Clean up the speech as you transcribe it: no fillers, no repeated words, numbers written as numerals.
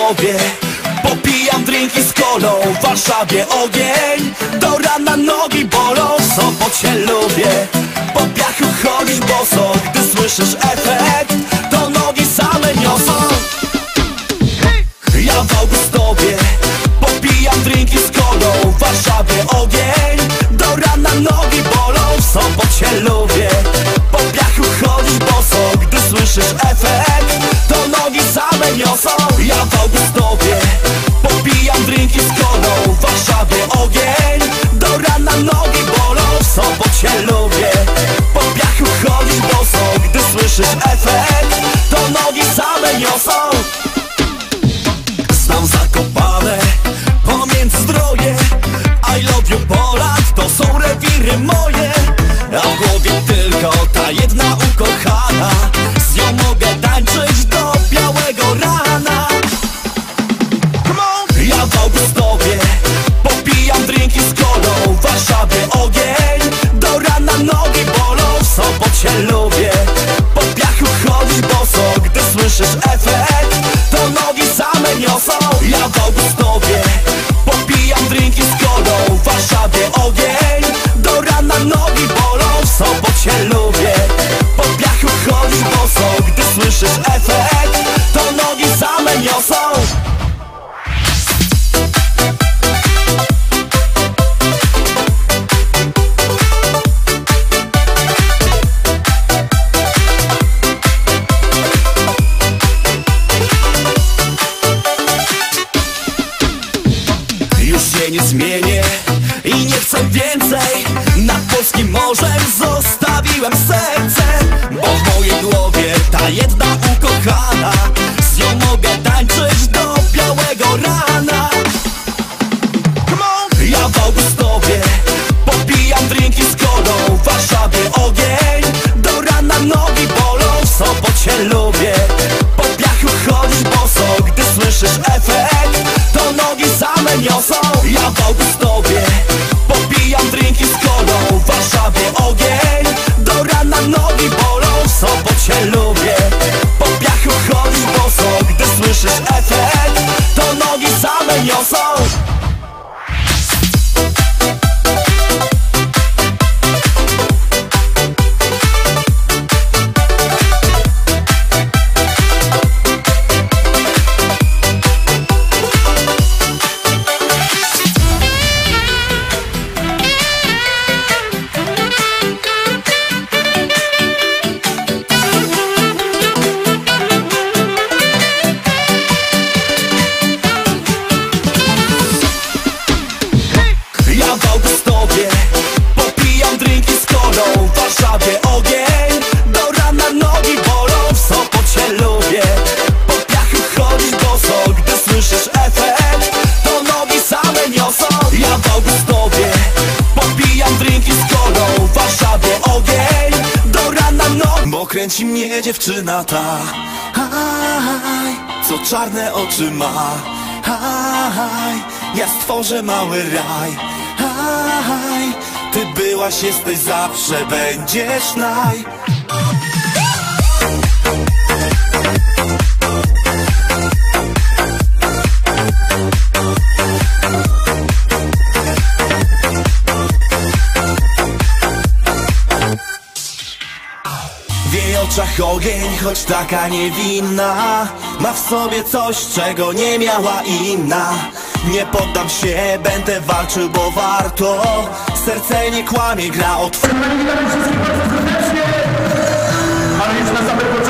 tobie. Popijam drinki z kolą, w Warszawie ogień. Do rana nogi bolą, w Sopocie lubię po piachu chodzić boso. Gdy słyszysz efekt, to nogi same niosą. Ja w Augustowie popijam drinki z kolą, w Warszawie ogień. Do rana nogi bolą, w Sopocie lubię po piachu chodzić boso. Gdy słyszysz efekt, to nogi same niosą. Ja w Augustowie popijam drinki z kolą, w Warszawie ogień. Do rana nogi bolą, w Sopocie lubię po piachu chodzić boso. Gdy słyszysz efekt, to nogi same niosą. Znam Zakopane, pomiędzy Zdroje, I love you Poland, to są rewiry moje. A w głowie tylko ta jedna ukochana, z nią mogę tańczyć do białego rana. Ja w Augustowie popijam drinki z kolą, w Warszawie ogień. Do rana nogi bolą, w Sopocie lubię po piachu chodzić boso. Gdy słyszysz efekt, to nogi same niosą. Ja w Augustowie popijam drinki z kolą, w Warszawie ogień. Do rana nogi bolą, w Sopocie lubię po piachu chodzić boso. Gdy słyszysz efekt, to nogi same niosą. Nie zmienię i nie chcę więcej. Nad polskim morzem zostawiłem serce, bo w mojej głowie ta jedna ukochana, z nią mogę tańczyć do białego rana. Ja w Augustowie popijam drinki z kolą, w Warszawie ogień. Do rana nogi bolą, w Sopocie lubię po piachu chodzić boso. Gdy słyszysz efekt, to nogi same niosą. Ja w Augustowie popijam drinki z kolą, w Warszawie ogień. Do rana nogi bolą, w Sopocie lubię po piachu chodzić boso. Gdy słyszysz efekt, to nogi same niosą. Ja w Augustowie popijam drinki z kolą, w Warszawie ogień. Do rana nogi bolą, w Sopocie lubię po piachu chodzić boso. Gdy słyszysz efekt, to nogi same niosą. Ja w Augustowie popijam drinki z kolą, w Warszawie ogień. Do rana nogi, bo kręci mnie dziewczyna ta, co czarne oczy ma. Ja stworzę mały raj. Ty byłaś, jesteś, zawsze będziesz naj. W jej oczach ogień, choć taka niewinna, ma w sobie coś, czego nie miała inna. Nie poddam się, będę walczył, bo warto. Serce nie kłamie, gra o Ale jest na samym początku.